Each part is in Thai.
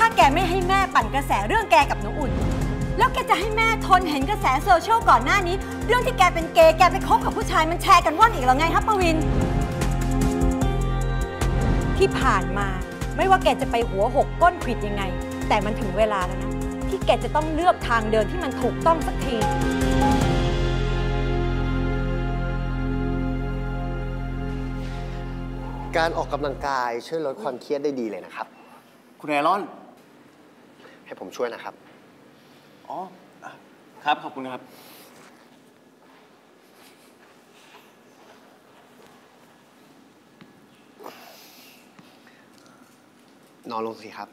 าแกไม่ให้แม่ปั่นกระแสเรื่องแกกับน้องอุ่นแล้วแกจะให้แม่ทนเห็นกระแสโซเชียลก่อนหน้านี้เรื่องที่แกเป็นเกย์แกไปคบกับผู้ชายมันแชร์กันว่อนอีกแล้วไงครับปวินที่ผ่านมาไม่ว่าแกจะไปหัวหกก้นขวิดยังไงแต่มันถึงเวลาแล้วนะที่แกจะต้องเลือกทางเดินที่มันถูกต้องสักทีการออกกำลังกายช่วยลดความเครียดได้ดีเลยนะครับคุณไอรอนให้ผมช่วยนะครับอ๋อครับขอบคุณครับนอนลงสิครับ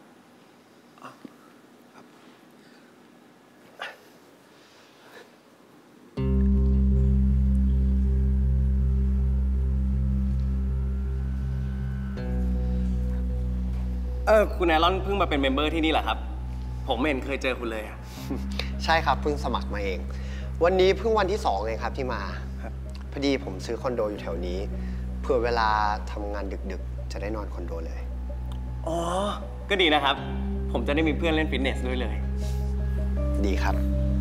คุณไอรอนเพิ่งมาเป็นเมมเบอร์ที่นี่เหรอครับผมไม่เห็นเคยเจอคุณเลยใช่ครับเพิ่งสมัครมาเองวันนี้เพิ่งวันที่2เองครับที่มาพอดีผมซื้อคอนโดอยู่แถวนี้เผื่อเวลาทำงานดึกๆจะได้นอนคอนโดเลยอ๋อก็ดีนะครับผมจะได้มีเพื่อนเล่นฟิตเนสด้วยเลยดีครับ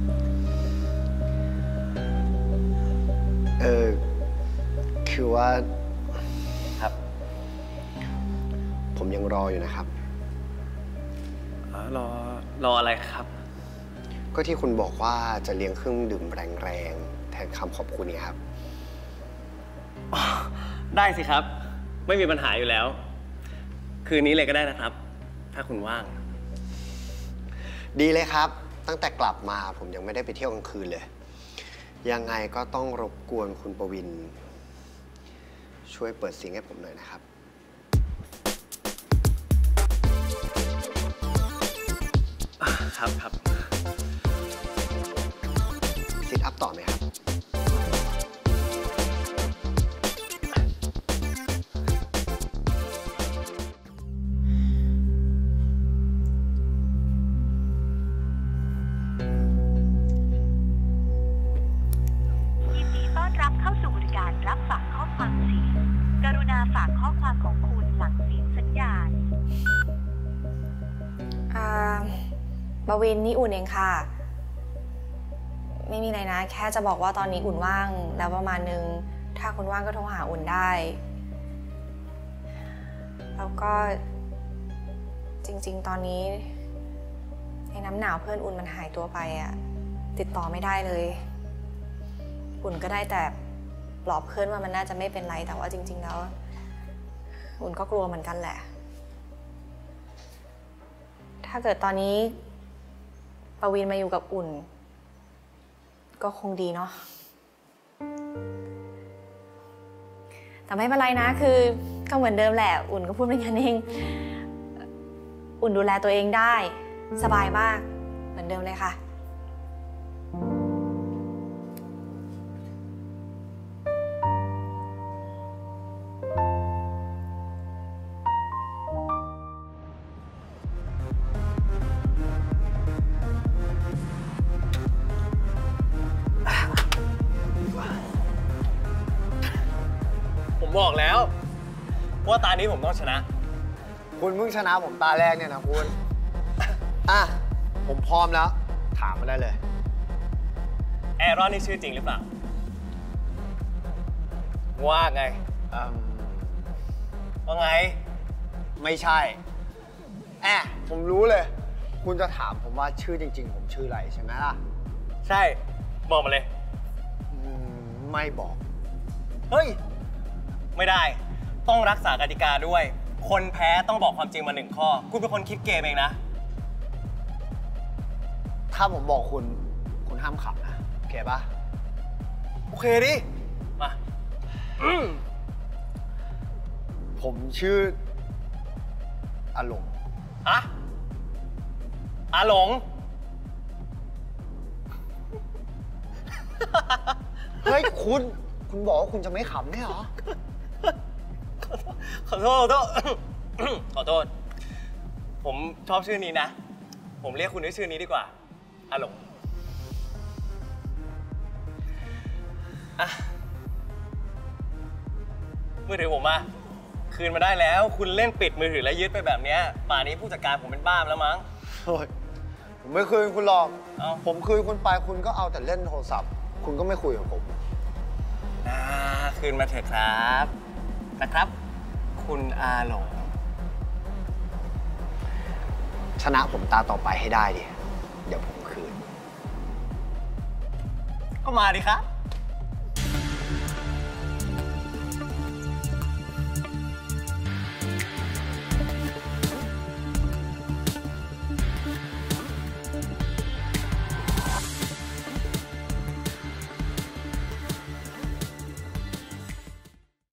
คือว่าครับผมยังรออยู่นะครับรออะไรครับก็ที่คุณบอกว่าจะเลี้ยงเครื่องดื่มแรงๆแทนคำขอบคุณนี่ครับได้สิครับไม่มีปัญหาอยู่แล้วคืนนี้เลยก็ได้นะครับถ้าคุณว่างดีเลยครับตั้งแต่กลับมาผมยังไม่ได้ไปเที่ยวกลางคืนเลยยังไงก็ต้องรบกวนคุณประวินช่วยเปิดซิงให้ผมหน่อยนะครับครับซิทอัพต่อไหมครับยินดีต้อนรับเข้าสู่บริการรับฝากข้อความเสียงกรุณาฝากข้อความของคุณหลังเสียงสัญญาณบวินนี่อุ่นเองค่ะไม่มีอะไรนะแค่จะบอกว่าตอนนี้อุ่นว่างแล้วประมาณนึงถ้าคุณว่างก็โทรหาอุ่นได้แล้วก็จริงๆตอนนี้ไอ้น้ำหนาวเพื่อนอุ่นมันหายตัวไปอะติดต่อไม่ได้เลยอุ่นก็ได้แต่ปลอบเพื่อนว่ามันน่าจะไม่เป็นไรแต่ว่าจริงๆแล้วอุ่นก็กลัวเหมือนกันแหละถ้าเกิดตอนนี้ปวินมาอยู่กับอุ่นก็คงดีเนาะแต่ไม่เป็นไรนะคือก็เหมือนเดิมแหละอุ่นก็พูดเป็นกันเองอุ่นดูแลตัวเองได้สบายมากเหมือนเดิมเลยค่ะบอกแล้วว่าตานี้ผมต้องชนะคุณเพิ่งชนะผมตาแรกเนี่ยนะคุณผมพร้อมแล้วถามมาได้เลยแอรอนนี่ชื่อจริงหรือเปล่าว่าไงว่าไงไม่ใช่ผมรู้เลยคุณจะถามผมว่าชื่อจริงๆผมชื่ออะไรใช่ไหมล่ะใช่บอกมาเลยไม่บอกเฮ้ยไม่ได้ต้องรักษากติกาด้วยคนแพ้ต้องบอกความจริงมา1 ข้อคุณเป็นคนคิดเกมเองนะถ้าผมบอกคุณห้ามขับนะโอเคปะโอเคดิมาผมชื่ออาหลงอาหลงเฮ้ยคุณบอกว่าคุณจะไม่ขำเนี่ยเหรอขอโทษผมชอบชื่อนี้นะผมเรียกคุณด้วยชื่อนี้ดีกว่าอาหลงมือถือผมมาคืนมาได้แล้ว คุณเล่นปิดมือถือแล้วยึดไปแบบเนี้ยป่านนี้ผู้จัดการผมเป็นบ้าไปแล้วมั้งโอ้ยผมไม่คืนคุณหรอกเอ้าผมคืนคุณไปคุณก็เอาแต่เล่นโทรศัพท์ คุณก็ไม่คุยกับผมคืนมาเถอะครับนะครับ คุณอาหลงชนะผมตาต่อไปให้ได้ดิ เดี๋ยวผมคืนก็มาดิครับ